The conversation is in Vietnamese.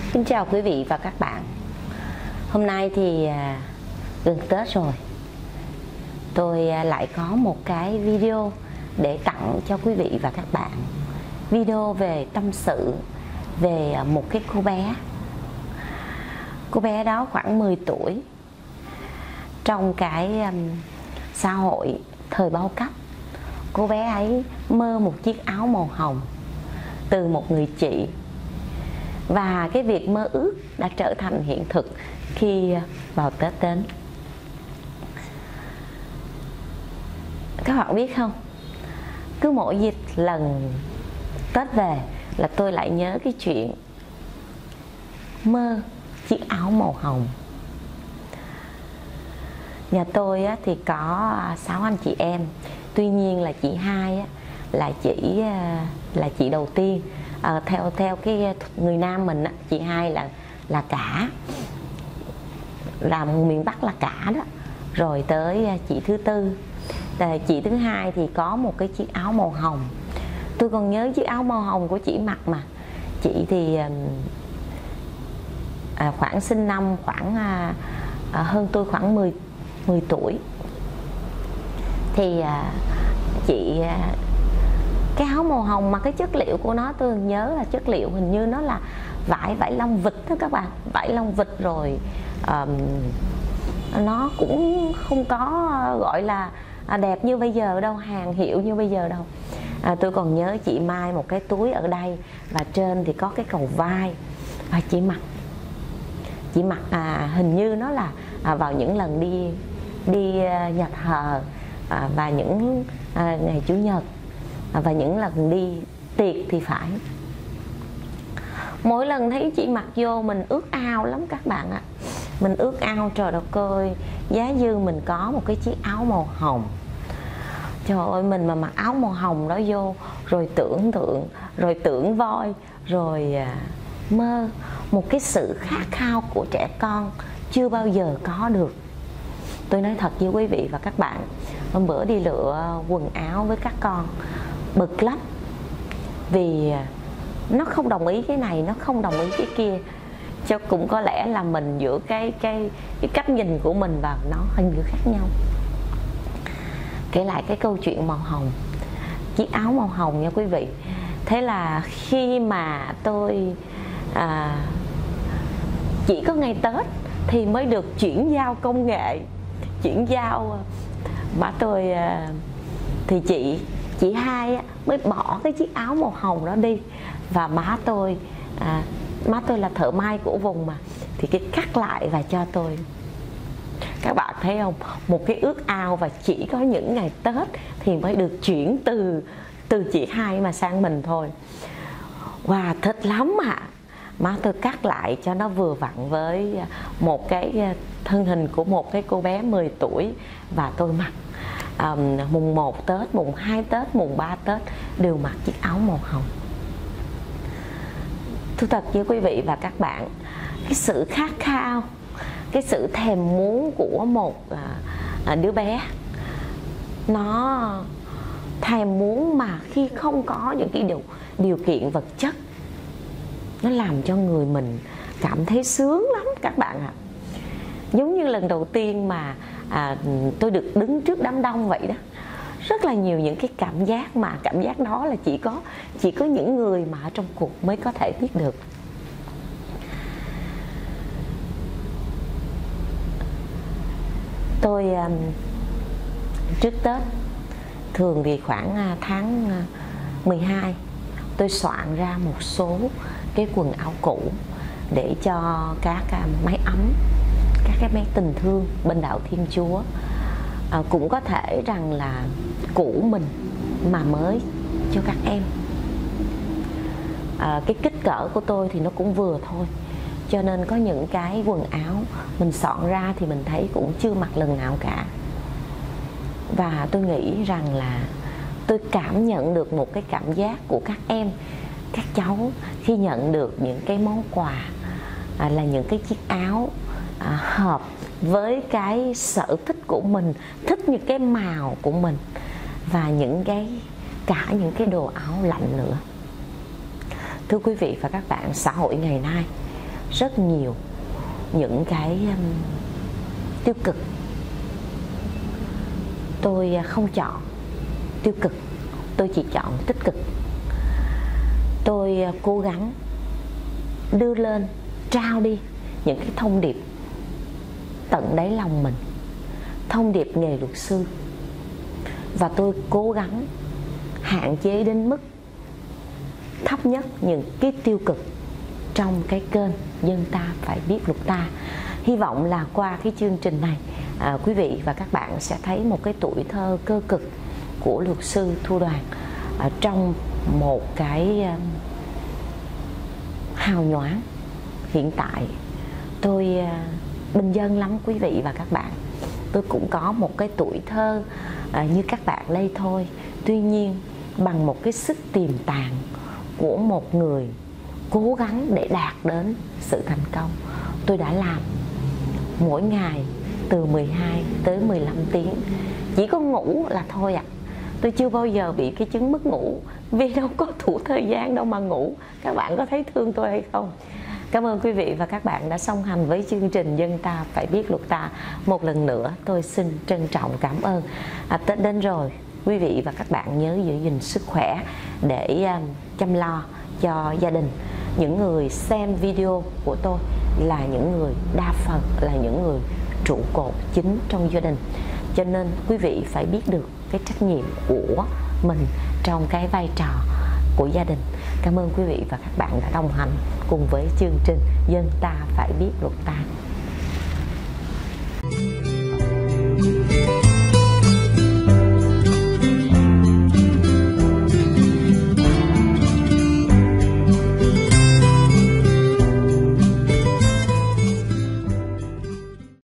Xin chào quý vị và các bạn. Hôm nay thì gần Tết rồi, tôi lại có một cái video để tặng cho quý vị và các bạn. Video về tâm sự về một cái cô bé. Cô bé đó khoảng 10 tuổi. Trong cái xã hội thời bao cấp, cô bé ấy mơ một chiếc áo màu hồng từ một người chị. Và cái việc mơ ước đã trở thành hiện thực khi vào Tết đến. Các bạn biết không, cứ mỗi dịp lần Tết về là tôi lại nhớ cái chuyện mơ chiếc áo màu hồng. Nhà tôi thì có 6 anh chị em. Tuy nhiên là chị hai là chị đầu tiên. Theo cái người Nam mình chị hai là cả, làm miền Bắc là cả đó. Rồi tới chị thứ tư, chị thứ hai thì có một cái chiếc áo màu hồng. Tôi còn nhớ chiếc áo màu hồng của chị mặc mà. Chị thì khoảng sinh năm khoảng hơn tôi khoảng 10 tuổi. Thì chị cái áo màu hồng mà cái chất liệu của nó, tôi nhớ là chất liệu hình như nó là vải lông vịt đó các bạn, vải lông vịt. Rồi nó cũng không có gọi là đẹp như bây giờ đâu, hàng hiệu như bây giờ đâu. Tôi còn nhớ chị may một cái túi ở đây và trên thì có cái cầu vai. Và chị mặc hình như nó là vào những lần đi nhà thờ và những ngày Chủ nhật và những lần đi tiệc thì phải. Mỗi lần thấy chị mặc vô mình ước ao lắm các bạn ạ. Mình ước ao trời đất ơi, giá như mình có một cái chiếc áo màu hồng. Trời ơi, mình mà mặc áo màu hồng đó vô, rồi tưởng tượng, rồi tưởng voi, rồi mơ một cái sự khát khao của trẻ con chưa bao giờ có được. Tôi nói thật với quý vị và các bạn, hôm bữa đi lựa quần áo với các con bực lắm. Vì nó không đồng ý cái này, nó không đồng ý cái kia. Cho cũng có lẽ là mình giữa cái cách nhìn của mình và nó hình như khác nhau. Kể lại cái câu chuyện màu hồng, chiếc áo màu hồng nha quý vị. Thế là khi mà tôi chỉ có ngày Tết thì mới được chuyển giao công nghệ, chuyển giao mà tôi thì chị hai mới bỏ cái chiếc áo màu hồng đó đi. Và má tôi là thợ may của vùng mà, thì cái cắt lại và cho tôi. Các bạn thấy không, một cái ước ao và chỉ có những ngày Tết thì mới được chuyển từ chị hai mà sang mình thôi. Wow, thích lắm ạ. Má tôi cắt lại cho nó vừa vặn với một cái thân hình của một cái cô bé 10 tuổi. Và tôi mặc mùng 1 Tết, mùng 2 Tết, mùng 3 Tết đều mặc chiếc áo màu hồng. Thú thật với quý vị và các bạn, cái sự khát khao, cái sự thèm muốn của một đứa bé, nó thèm muốn mà khi không có những cái điều kiện vật chất, nó làm cho người mình cảm thấy sướng lắm các bạn ạ. Giống như lần đầu tiên mà tôi được đứng trước đám đông vậy đó. Rất là nhiều những cái cảm giác mà cảm giác đó là chỉ có những người mà ở trong cuộc mới có thể biết được. Tôi trước Tết thường thì khoảng tháng 12 tôi soạn ra một số cái quần áo cũ để cho các máy ấm, các cái máy tình thương bên đạo Thiên Chúa. Cũng có thể rằng là cũ mình mà mới cho các em. Cái kích cỡ của tôi thì nó cũng vừa thôi, cho nên có những cái quần áo mình soạn ra thì mình thấy cũng chưa mặc lần nào cả. Và tôi nghĩ rằng là tôi cảm nhận được một cái cảm giác của các em, các cháu khi nhận được những cái món quà là những cái chiếc áo hợp với cái sở thích của mình, thích những cái màu của mình và cả những cái đồ áo lạnh nữa. Thưa quý vị và các bạn, xã hội ngày nay rất nhiều những cái tiêu cực. Tôi không chọn tiêu cực, tôi chỉ chọn tích cực. Tôi cố gắng đưa lên, trao đi những cái thông điệp tận đáy lòng mình, thông điệp nghề luật sư. Và tôi cố gắng hạn chế đến mức thấp nhất những cái tiêu cực trong cái kênh Dân Ta Phải Biết Luật Ta. Hy vọng là qua cái chương trình này, quý vị và các bạn sẽ thấy một cái tuổi thơ cơ cực của luật sư Thu Đoàn trong một cái hào nhoáng. Hiện tại tôi bình dân lắm quý vị và các bạn. Tôi cũng có một cái tuổi thơ như các bạn đây thôi. Tuy nhiên bằng một cái sức tiềm tàng của một người cố gắng để đạt đến sự thành công, tôi đã làm mỗi ngày từ 12 tới 15 tiếng. Chỉ có ngủ là thôi ạ. Tôi chưa bao giờ bị cái chứng mất ngủ, vì đâu có đủ thời gian đâu mà ngủ. Các bạn có thấy thương tôi hay không? Cảm ơn quý vị và các bạn đã song hành với chương trình Dân Ta Phải Biết Luật Ta. Một lần nữa tôi xin trân trọng cảm ơn. Tết đến rồi, quý vị và các bạn nhớ giữ gìn sức khỏe để chăm lo cho gia đình. Những người xem video của tôi là những người đa phần là những người trụ cột chính trong gia đình, cho nên quý vị phải biết được cái trách nhiệm của mình trong cái vai trò của gia đình. Cảm ơn quý vị và các bạn đã đồng hành cùng với chương trình Dân Ta Phải Biết Luật Ta.